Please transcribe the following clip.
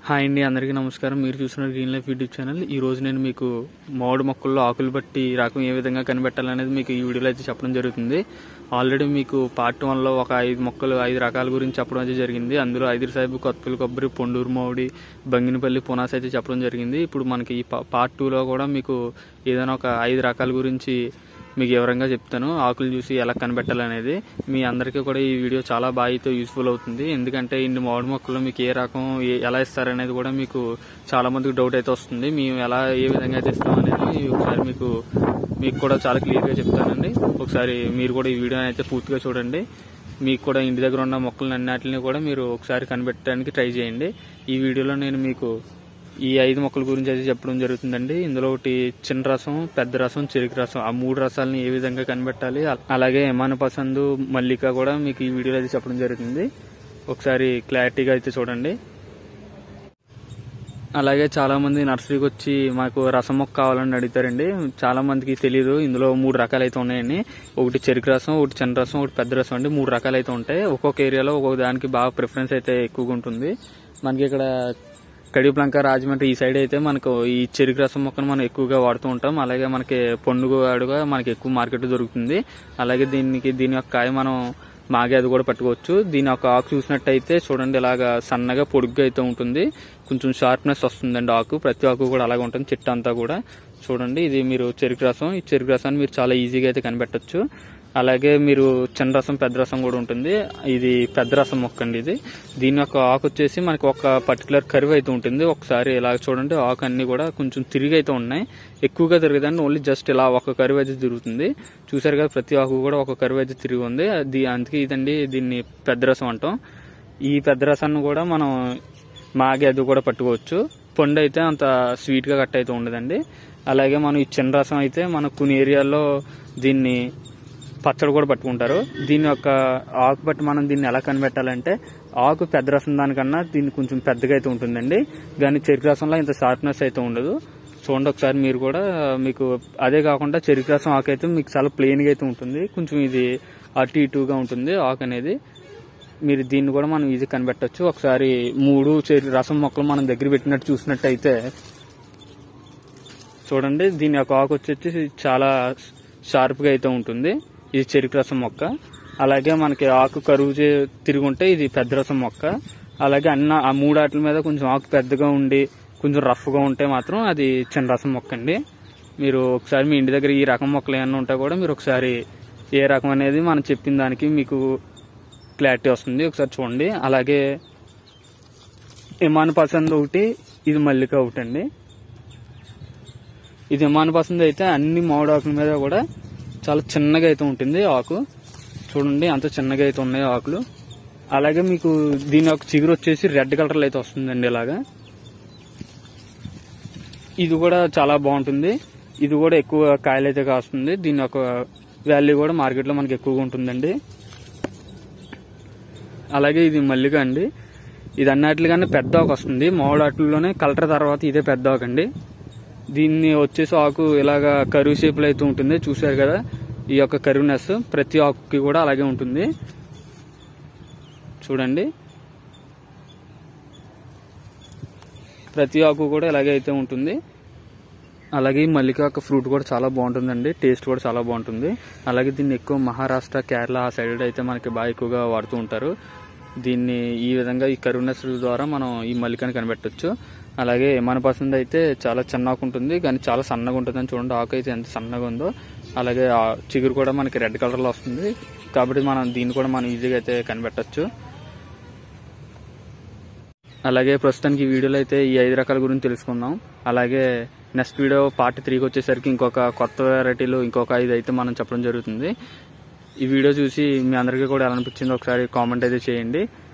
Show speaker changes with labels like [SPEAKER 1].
[SPEAKER 1] Hi అండి, అందరికీ నమస్కారం. మీరు చూస్తున్నారు గ్రీన్ లైఫ్ యూట్యూబ్ ఛానల్. ఈ రోజు నేను మీకు మామిడి మొక్కల్లో ఆకులు బట్టి రకం ఏ విధంగా కనిపెట్టాలనేది మీకు ఈ వీడియోలో అయితే చెప్పడం జరుగుతుంది. ఆల్రెడీ మీకు పార్ట్ 1లో ఒక 5 రకాల గురించి చెప్పడం అయితే జరిగింది. అందులో ఐదిరి సాహిబు, కొత్తపల్లి కొబ్బరి, పొండూరు మామిడి, బంగినపల్లి, పునాస అయితే చెప్పడం జరిగింది. ఇప్పుడు మనకి ఈ పార్ట్ 2లో కూడా మీకు ఏదైనా ఒక 5 రకాల గురించి మీకు వివరంగా చెప్తాను. ఆకులు చూసి ఎలా కనిపెట్టాలనేది మీ అందరికీ కూడా ఈ వీడియో చాలా బాగా యూస్ఫుల్ అవుతుంది. ఎందుకంటే ఇన్ని మామిడి మొక్కల్లో మీకు ఏ రకం ఎలా ఇస్తారనేది కూడా మీకు చాలా మందికి డౌట్ అయితే వస్తుంది. మేము ఏ విధంగా అయితే ఇస్తాం అనేది ఒకసారి మీకు కూడా చాలా క్లియర్గా చెప్తానండి. ఒకసారి మీరు కూడా ఈ వీడియో అయితే పూర్తిగా చూడండి. మీకు కూడా ఇంటి దగ్గర ఉన్న మొక్కలను అన్నిటిని కూడా మీరు ఒకసారి కనిపెట్టడానికి ట్రై చేయండి. ఈ వీడియోలో నేను మీకు ఈ 5 మొక్కల గురించి అయితే చెప్పడం జరుగుతుందండి. ఇందులో ఒకటి చిన్న రసం, పెద్ద రసం, చెరుకు రసం, ఆ 3 రసాలని ఏ విధంగా కనిపెట్టాలి, అలాగే ఎమాన పసందు, మల్లిక కూడా మీకు ఈ వీడియోలో అయితే చెప్పడం జరుగుతుంది. ఒకసారి క్లారిటీగా అయితే చూడండి. అలాగే చాలా మంది నర్సరీకి వచ్చి మాకు రసం మొక్క కావాలని అడుగుతారండి. చాలా మందికి తెలియదు ఇందులో 3 రకాలు అయితే ఉన్నాయండి. ఒకటి చెరుకు రసం, ఒకటి చిన్న రసం, ఒకటి పెద్ద రసం అండి. 3 రకాలు అయితే ఉంటాయి. ఒక్కొక్క ఏరియాలో ఒక్కొక్క దానికి బాగా ప్రిఫరెన్స్ అయితే ఎక్కువగా ఉంటుంది. మనకి ఇక్కడ కడిప్లంక, రాజమండ్రి ఈ సైడ్ అయితే మనకు ఈ చెరుకు రసం మొక్కను మనం ఎక్కువగా వాడుతూ ఉంటాం. అలాగే మనకి పండుగగా మనకి ఎక్కువ మార్కెట్ దొరుకుతుంది. అలాగే దీని యొక్క కాయ మనం మాగే అది కూడా పట్టుకోవచ్చు. దీని యొక్క ఆకు చూసినట్టయితే చూడండి, ఇలాగా సన్నగా పొడుగ్గా అయితే ఉంటుంది. కొంచెం షార్ప్నెస్ వస్తుందండి ఆకు. ప్రతి ఆకు కూడా అలాగే ఉంటుంది, చెట్టు అంతా కూడా. చూడండి, ఇది మీరు చెరుకు రసం. ఈ చెరుకు రసాన్ని మీరు చాలా ఈజీగా అయితే కనిపెట్టచ్చు. అలాగే మీరు చిన్న రసం, పెద్ద రసం కూడా ఉంటుంది. ఇది పెద్ద రసం మొక్క అండి. దీని యొక్క ఆకు వచ్చేసి మనకి ఒక పర్టికులర్ కర్వ్ అయితే ఉంటుంది. ఒకసారి ఇలా చూడండి, ఆకు అన్ని కూడా కొంచెం తిరిగి అయితే ఉన్నాయి. ఎక్కువగా తిరగదండి, ఓన్లీ జస్ట్ ఇలా ఒక కర్వ్ అయితే తిరుగుతుంది. చూసారు కదా, ప్రతి ఆకు కూడా ఒక కర్వ్ అయితే తిరిగి ఉంది. అందుకే ఇదండి దీన్ని పెద్ద రసం అంటాం. ఈ పెద్ద రసాన్ని కూడా మనం మాగే అది కూడా పట్టుకోవచ్చు. పండు అయితే అంత స్వీట్ గా కట్ అయితే ఉండదండి. అలాగే మనం ఈ చిన్న రసం అయితే మన కొన్ని ఏరియాల్లో దీన్ని పచ్చడి కూడా పట్టుకుంటారు. దీని యొక్క ఆకు బట్టి మనం దీన్ని ఎలా కనిపెట్టాలంటే, ఆకు పెద్ద రసం దానికన్నా దీన్ని కొంచెం పెద్దగా అయితే ఉంటుందండి. కానీ చెరుకు రసంలో ఇంత షార్ప్నెస్ అయితే ఉండదు. చూడండి ఒకసారి మీరు కూడా. మీకు అదే కాకుండా చెరుకు రసం ఆకు అయితే మీకు చాలా ప్లెయిన్ గా అయితే ఉంటుంది. కొంచెం ఇది అటు ఇటుగా ఉంటుంది ఆకు అనేది. మీరు దీన్ని కూడా మనం ఈజీ కనిపెట్టచ్చు. ఒకసారి 3 చెరుకు రసం మొక్కలు మనం దగ్గర పెట్టినట్టు చూసినట్టయితే చూడండి, దీని యొక్క ఆకు వచ్చేసి చాలా షార్ప్ గా అయితే ఉంటుంది. ఇది చెరుకు రసం మొక్క. అలాగే మనకి ఆకు కరువు తిరిగి ఉంటే ఇది పెద్ద రసం మొక్క. అలాగే ఆ 3 ఆటల మీద కొంచెం ఆకు పెద్దగా ఉండి కొంచెం రఫ్ గా ఉంటే మాత్రం అది చిన్న రసం మొక్క అండి. మీరు ఒకసారి మీ ఇంటి దగ్గర ఈ రకం మొక్కలు ఏమన్నా ఉంటే కూడా మీరు ఒకసారి ఏ రకం అనేది మనం చెప్పిన దానికి మీకు క్లారిటీ వస్తుంది. ఒకసారి చూడండి. అలాగే ఎమాన పసంద్ ఒకటి, ఇది మల్లిక ఒకటి అండి. ఇది ఎమాన పసంద్ అయితే అన్ని మామిడి ఆకుల మీద కూడా చాలా చిన్నగా అయితే ఉంటుంది ఆకు. చూడండి అంత చిన్నగా అయితే ఉన్నాయి ఆకులు. అలాగే మీకు దీని యొక్క చిగురు వచ్చేసి రెడ్ కలర్ లో అయితే వస్తుందండి ఇలాగా. ఇది కూడా చాలా బాగుంటుంది. ఇది కూడా ఎక్కువ కాయలు అయితే కాస్తుంది. దీని యొక్క వాల్యూ కూడా మార్కెట్ లో మనకి ఎక్కువగా ఉంటుందండి. అలాగే ఇది మల్లిక అండి. ఇది అన్నిటికన్నా పెద్ద ఆకు వస్తుంది. మామిడి ఆకుల్లోనే కలర్ తర్వాత ఇదే పెద్ద ఆకు అండి. దీన్ని వచ్చేసి ఆకు ఇలాగా కరువు షేపులో అయితే ఉంటుంది. చూసారు కదా, ఈ యొక్క కరువునెస్ ప్రతి ఆకుకి కూడా అలాగే ఉంటుంది. చూడండి, ప్రతి ఆకు కూడా ఇలాగే అయితే ఉంటుంది. అలాగే ఈ మల్లిక యొక్క ఫ్రూట్ కూడా చాలా బాగుంటుందండి. టేస్ట్ కూడా చాలా బాగుంటుంది. అలాగే దీన్ని ఎక్కువ మహారాష్ట్ర, కేరళ ఆ సైడ్ అయితే మనకి బాగా ఎక్కువగా వాడుతూ ఉంటారు. దీన్ని ఈ విధంగా ఈ కరువునెస్ ద్వారా మనం ఈ మల్లికని కనిపెట్టచ్చు. అలాగే ఎమాన పసంద్ అయితే చాలా చిన్న ఆకు ఉంటుంది, కానీ చాలా సన్నగా ఉంటుందని చూడండి. ఆకు అయితే ఎంత సన్నగా ఉందో. అలాగే చిగురు కూడా మనకి రెడ్ కలర్ లో వస్తుంది. కాబట్టి దీన్ని కూడా మనం ఈజీగా అయితే కనిపెట్టచ్చు. అలాగే ప్రస్తుతానికి ఈ వీడియోలో అయితే ఈ 5 రకాల గురించి తెలుసుకుందాం. అలాగే నెక్స్ట్ వీడియో పార్ట్ 3కి వచ్చేసరికి ఇంకొక కొత్త వెరైటీలు ఇంకొక 5 అయితే మనం చెప్పడం జరుగుతుంది. ఈ వీడియో చూసి మీ అందరికీ కూడా ఎలా అనిపించిందో ఒకసారి కామెంట్ అయితే చేయండి.